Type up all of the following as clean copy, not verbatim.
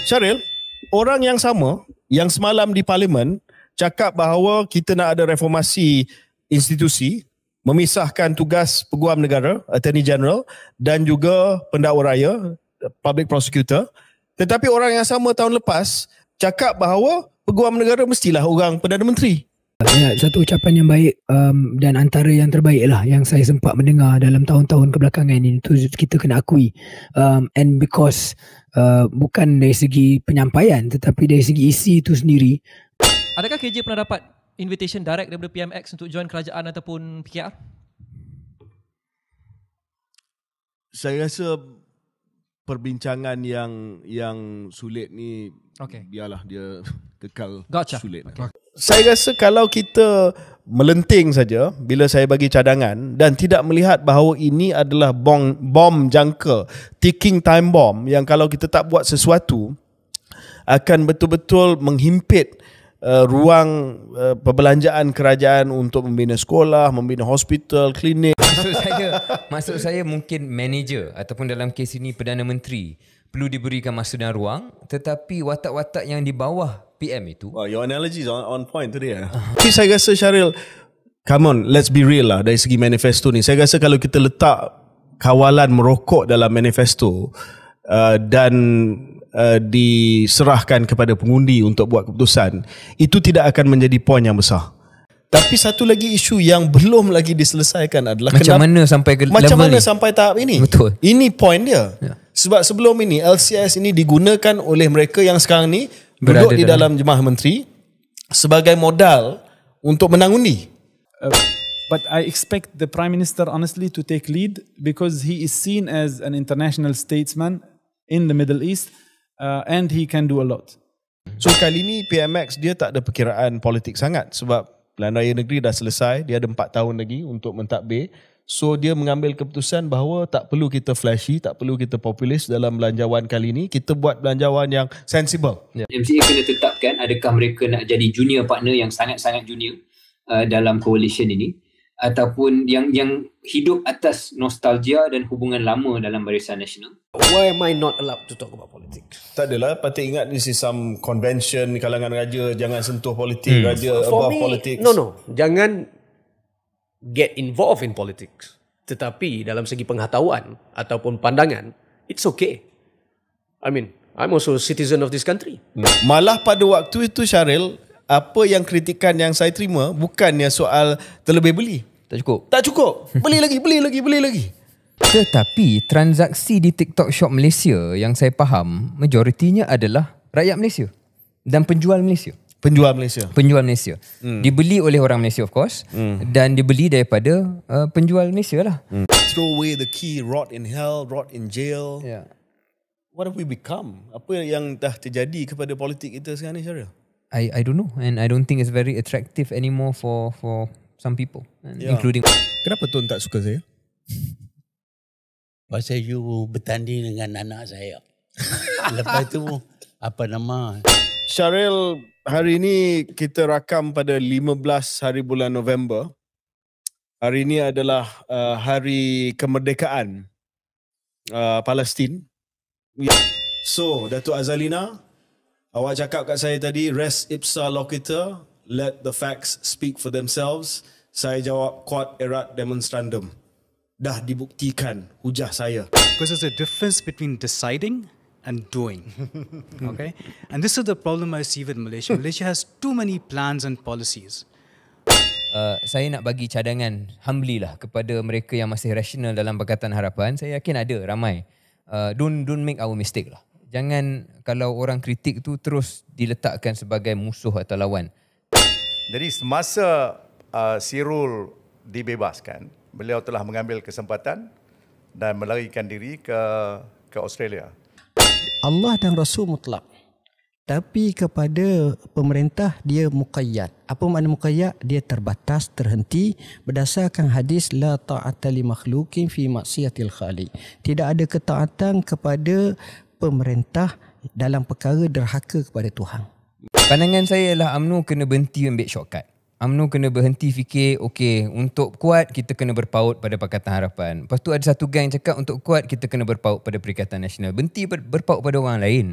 Syaril, orang yang sama yang semalam di Parlimen cakap bahawa kita nak ada reformasi institusi, memisahkan tugas peguam negara, Attorney General, dan juga pendakwa raya, Public Prosecutor. Tetapi orang yang sama tahun lepas cakap bahawa peguam negara mestilah orang Perdana Menteri. Ya, satu ucapan yang baik dan antara yang terbaik lah yang saya sempat mendengar dalam tahun-tahun kebelakangan ini, itu kita kena akui. And because bukan dari segi penyampaian tetapi dari segi isi itu sendiri. Adakah KJ pernah dapat invitation direct daripada PMX untuk join kerajaan ataupun PKR? Saya rasa perbincangan yang sulit ni, biarlah dia kekal sulit. Saya rasa kalau kita melenting saja bila saya bagi cadangan dan tidak melihat bahawa ini adalah bom jangka, ticking time bomb yang kalau kita tak buat sesuatu akan betul-betul menghimpit ruang perbelanjaan kerajaan untuk membina sekolah, membina hospital, klinik. Maksud saya mungkin manager ataupun dalam kes ini Perdana Menteri perlu diberikan masa dan ruang, tetapi watak-watak yang di bawah PM itu. Your analogy is on point today. Tapi saya rasa Syaril, come on, let's be real lah dari segi manifesto ni. Saya rasa kalau kita letak kawalan merokok dalam manifesto dan diserahkan kepada pengundi untuk buat keputusan, itu tidak akan menjadi poin yang besar. Tapi satu lagi isu yang belum lagi diselesaikan adalah macam mana sampai ke macam level mana ni? Sampai tahap ini. Betul. Ini poin dia. Ya. Sebab sebelum ini LCS ini digunakan oleh mereka yang sekarang ni duduk di dalam Jemaah Menteri sebagai modal untuk menang undi. But I expect the Prime Minister honestly to take lead because he is seen as an international statesman in the Middle East and he can do a lot. So kali ni PMX dia tak ada perkiraan politik sangat sebab Pilihan Raya Negeri dah selesai, dia ada 4 tahun lagi untuk mentadbir. So dia mengambil keputusan bahawa tak perlu kita flashy, tak perlu kita populis dalam belanjawan kali ni. Kita buat belanjawan yang sensible. MCA kena tetapkan adakah mereka nak jadi junior partner yang sangat-sangat junior dalam coalition ini, ataupun yang hidup atas nostalgia dan hubungan lama dalam Barisan Nasional. Why am I not allowed to talk about politics? Tak adalah, patut ingat this is some convention kalangan raja, jangan sentuh politik, raja For above me, politics. No, jangan get involved in politics. Tetapi dalam segi pengetahuan ataupun pandangan, it's okay. I mean, I'm also a citizen of this country. Malah pada waktu itu Syaril, apa yang kritikan yang saya terima bukannya soal terlebih beli. Tak cukup. Tak cukup. Beli lagi. Tetapi transaksi di TikTok Shop Malaysia yang saya faham majoritinya adalah rakyat Malaysia dan penjual Malaysia. Penjual Malaysia. Dibeli oleh orang Malaysia of course, dan dibeli daripada penjual Malaysia lah. Throw away the key, rot in hell, rot in jail. Yeah. What have we become? Apa yang dah terjadi kepada politik kita sekarang ni, Syaril? I don't know, and I don't think it's very attractive anymore for some people, including. Kenapa Tun tak suka saya? Pasal you bertanding dengan anak saya. Lepas tu apa nama? Syaril, hari ini kita rakam pada 15 hari bulan November. Hari ini adalah hari kemerdekaan Palestin. So, Datuk Azalina, awak cakap kat saya tadi, res ipsa loquitur, let the facts speak for themselves. Saya jawab, quod erat demonstrandum. Dah dibuktikan hujah saya. Because there's a difference between deciding and doing. Okay? And this is the problem I see with Malaysia. Malaysia has too many plans and policies. Saya nak bagi cadangan humbly lah kepada mereka yang masih rasional dalam Pakatan Harapan. Saya yakin ada ramai. Don't make our mistake lah. Jangan kalau orang kritik tu terus diletakkan sebagai musuh atau lawan. Jadi semasa Sirul dibebaskan, beliau telah mengambil kesempatan dan melarikan diri ke Australia. Allah dan Rasul mutlak. Tapi kepada pemerintah dia muqayyad. Apa makna muqayyad? Dia terbatas, terhenti berdasarkan hadis la ta'ata li makhluqin fi maksiatil khaliq. Tidak ada ketaatan kepada pemerintah dalam perkara derhaka kepada Tuhan. Pandangan saya ialah UMNO kena berhenti ambil shortcut. UMNO kena berhenti fikir, okey, untuk kuat kita kena berpaut pada Pakatan Harapan. Lepas tu ada satu gang cakap untuk kuat kita kena berpaut pada Perikatan Nasional. Berhenti berpaut pada orang lain.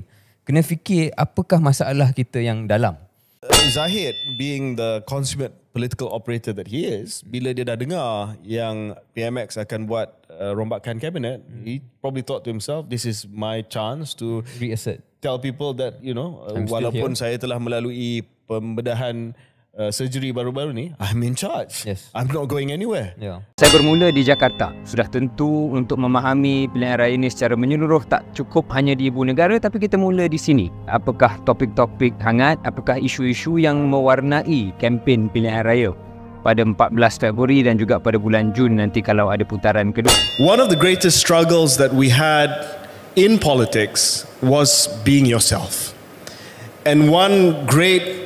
kena fikir apakah masalah kita yang dalam. Zahid being the consummate political operator that he is, bila dia dah dengar yang PMX akan buat rombakan kabinet, he probably thought to himself, this is my chance to reassert, tell people that, you know, walaupun saya telah melalui pembedahan surgery baru-baru ni, I'm in charge. Yes. I'm not going anywhere. Yeah. Saya bermula di Jakarta. Sudah tentu untuk memahami pilihan raya ini secara menyeluruh tak cukup hanya di ibu negara, tapi kita mula di sini. Apakah topik-topik hangat, apakah isu-isu yang mewarnai kempen pilihan raya pada 14 Februari dan juga pada bulan Jun nanti kalau ada putaran kedua. One of the greatest struggles that we had in politics was being yourself. And one great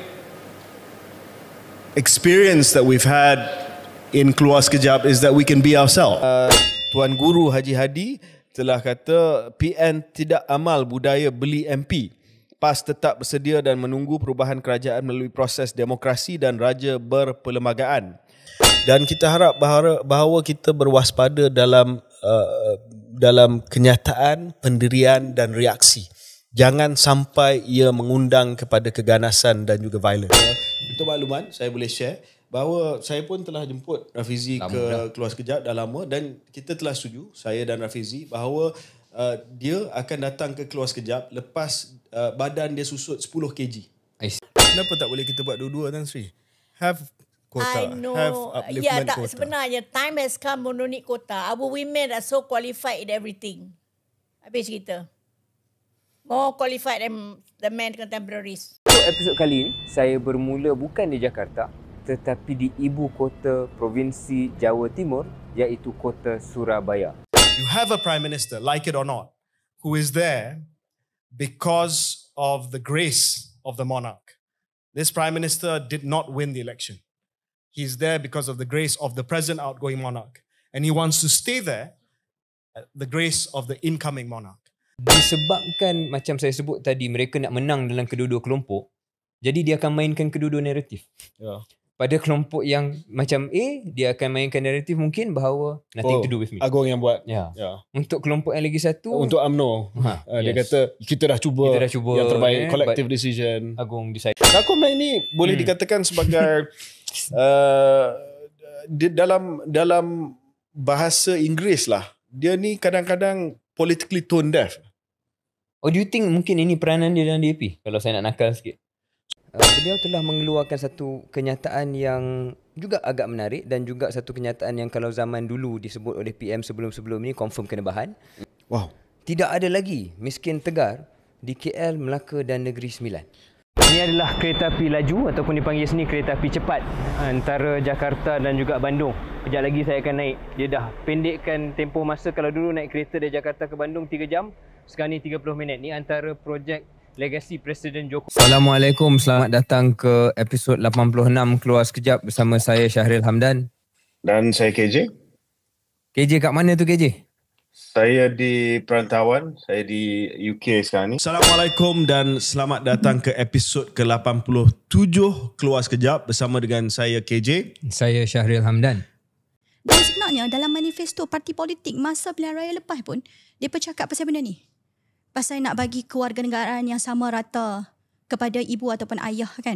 experience that we've had in Keluar Sekejap is that we can be ourselves. Tuan Guru Haji Hadi telah kata PN tidak amal budaya beli MP. PAS tetap bersedia dan menunggu perubahan kerajaan melalui proses demokrasi dan raja berperlembagaan. Dan kita harap bahawa kita berwaspada dalam kenyataan, pendirian dan reaksi. Jangan sampai ia mengundang kepada keganasan dan juga violence. Untuk makluman, saya boleh share bahawa saya pun telah jemput Rafizi ke Keluar Sekejap dah lama dan kita telah setuju, saya dan Rafizi, bahawa dia akan datang ke Keluar Sekejap lepas badan dia susut 10 kg. Kenapa tak boleh kita buat dua-dua, Tan Sri? Have quota, have upliftment quota. Sebenarnya time has come untuk naik quota. Our women are so qualified in everything. Habis kita. More qualified than the men contemporaries. Untuk episod kali ini, saya bermula bukan di Jakarta tetapi di ibu kota Provinsi Jawa Timur iaitu kota Surabaya. You have a Prime Minister, like it or not, who is there because of the grace of the monarch. This Prime Minister did not win the election. He's there because of the grace of the present outgoing monarch. And he wants to stay there at the grace of the incoming monarch. Disebabkan macam saya sebut tadi, mereka nak menang dalam kedua-dua kelompok, jadi dia akan mainkan kedua-dua naratif. Pada kelompok yang macam A, dia akan mainkan naratif mungkin bahawa nothing to do with me. Agong yang buat. Untuk kelompok yang lagi satu, untuk UMNO, dia kata kita dah cuba yang terbaik, collective decision. Agong decide. Rakomen ini boleh dikatakan sebagai dalam bahasa Inggeris lah, dia ni kadang-kadang politically tone deaf. Oh, do you think mungkin ini peranan dia dalam DAP? Kalau saya nak nakal sikit. Beliau telah mengeluarkan satu kenyataan yang juga agak menarik dan juga satu kenyataan yang kalau zaman dulu disebut oleh PM sebelum-sebelum ini confirm kena bahan. Wow. Tidak ada lagi miskin tegar di KL, Melaka dan Negeri Sembilan. Ini adalah kereta api laju ataupun dipanggil sini kereta api cepat antara Jakarta dan juga Bandung. Kejap lagi saya akan naik. Dia dah pendekkan tempoh masa. Kalau dulu naik kereta dari Jakarta ke Bandung 3 jam, sekarang ni 30 minit. Ni antara projek legasi Presiden Jokowi. Assalamualaikum, selamat datang ke episod 86 Keluar Sekejap bersama saya Syahril Hamdan. Dan saya KJ. KJ kat mana tu KJ? Saya di perantauan, saya di UK sekarang ni. Assalamualaikum dan selamat datang ke episod ke-87 Keluar Sekejap bersama dengan saya KJ. Saya Syahril Hamdan. Dan sebenarnya dalam manifesto parti politik masa pilihan raya lepas pun, dia bercakap pasal benda ni. Pasal nak bagi kewarganegaraan yang sama rata kepada ibu ataupun ayah kan.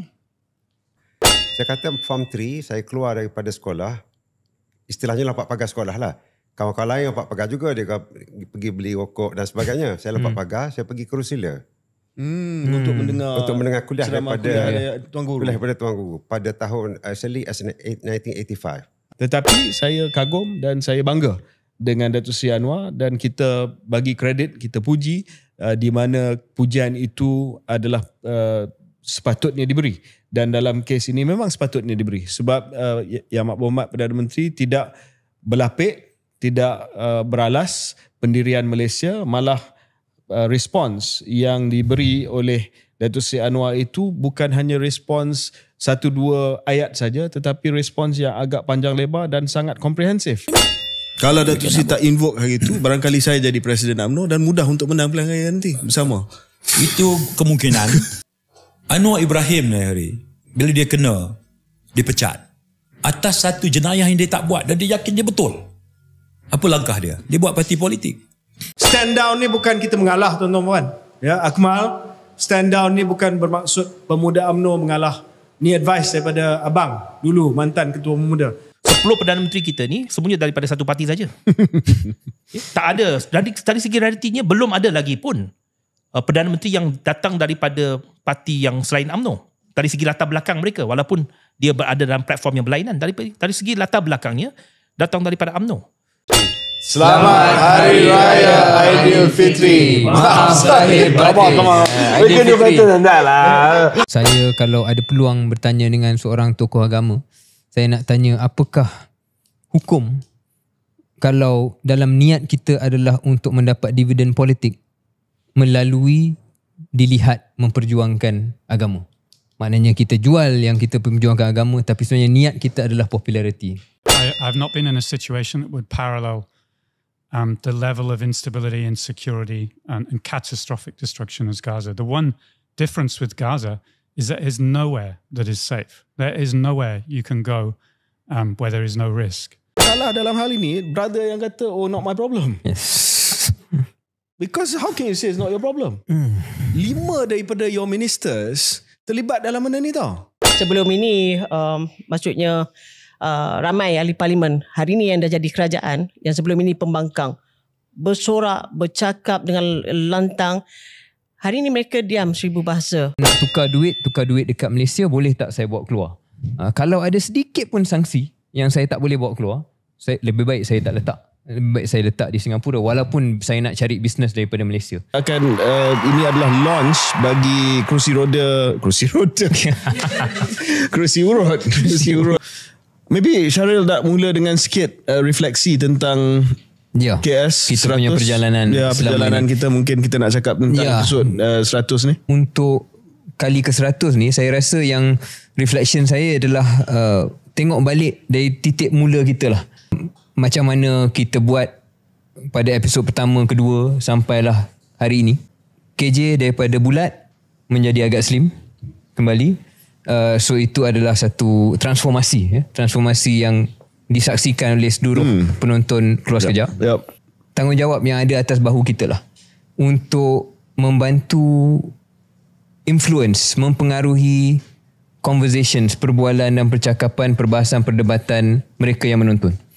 Saya kata Form 3, saya keluar daripada sekolah, istilahnya lampak pagar sekolah lah. Kawan-kawan lain lampak pagar juga, dia pergi beli rokok dan sebagainya. Saya lampak pagar, saya pergi ke Rusila. Untuk mendengar kuliah daripada Tuan Guru. Kuliah daripada Tuan Guru pada tahun actually 1985. Tetapi saya kagum dan saya bangga dengan Datuk Seri Anwar dan kita bagi kredit, kita puji di mana pujian itu adalah sepatutnya diberi. Dan dalam kes ini memang sepatutnya diberi sebab Yang Amat Berhormat Perdana Menteri tidak berlapik, tidak beralas pendirian Malaysia, malah respons yang diberi oleh Datuk Seri Anwar itu bukan hanya respons 1-2 ayat saja tetapi respons yang agak panjang lebar dan sangat komprehensif. Kalau Datuk Seri tak invoke hari itu, barangkali saya jadi Presiden UMNO dan mudah untuk menang pilihan raya nanti bersama. Itu kemungkinan. Anwar Ibrahim ni hari, bila dia kena, dipecat. Atas satu jenayah yang dia tak buat dan dia yakin dia betul. Apa langkah dia? Dia buat parti politik. Stand down ni bukan kita mengalah tuan-tuan. Ya, Akmal, stand down ni bukan bermaksud pemuda UMNO mengalah. Ni advice daripada abang dulu mantan ketua pemuda. 10 Perdana Menteri kita ni semuanya daripada satu parti saja. Tak ada. Dari segi realitinya belum ada lagi pun Perdana Menteri yang datang daripada parti yang selain UMNO. Dari segi latar belakang mereka, walaupun dia berada dalam platform yang berlainan, dari segi latar belakangnya datang daripada UMNO. Selamat Hari Raya Aidilfitri. Maaf Zahir Batin. Saya kalau ada peluang bertanya dengan seorang tokoh agama, saya nak tanya apakah hukum kalau dalam niat kita adalah untuk mendapat dividen politik melalui dilihat memperjuangkan agama. Maknanya kita jual yang kita perjuangkan agama, tapi sebenarnya niat kita adalah popularity. I've not been in a situation that would parallel the level of instability and security and catastrophic destruction as Gaza. The one difference with Gaza is that there's nowhere that is safe. There is nowhere you can go where there is no risk. Salah dalam hal ini, brother yang kata, oh not my problem. Yes. Because how can you say it's not your problem? 5 daripada your ministers terlibat dalam benda ni tau. Sebelum ini, maksudnya ramai ahli parlimen hari ni yang dah jadi kerajaan, yang sebelum ini pembangkang, bersorak, bercakap dengan lantang. Hari ni mereka diam 1000 bahasa. Nak tukar duit dekat Malaysia, boleh tak saya bawa keluar? Kalau ada sedikit pun sanksi yang saya tak boleh bawa keluar, lebih baik saya tak letak. Lebih baik saya letak di Singapura walaupun saya nak cari bisnes daripada Malaysia. Ini adalah launch bagi kerusi urut. Maybe Syaril nak mula dengan sikit refleksi tentang KS kita 100. Punya perjalanan kita, mungkin kita nak cakap tentang episod 100 ni. Untuk kali ke 100 ni, saya rasa yang reflection saya adalah tengok balik dari titik mula kita lah. Macam mana kita buat pada episod pertama, kedua sampailah hari ini. KJ daripada bulat menjadi agak slim kembali. So itu adalah satu transformasi, transformasi yang disaksikan oleh seluruh penonton Keluar Sekejap. Tanggungjawab yang ada atas bahu kita lah untuk membantu influence, mempengaruhi conversations, perbualan dan percakapan, perbahasan, perdebatan mereka yang menonton.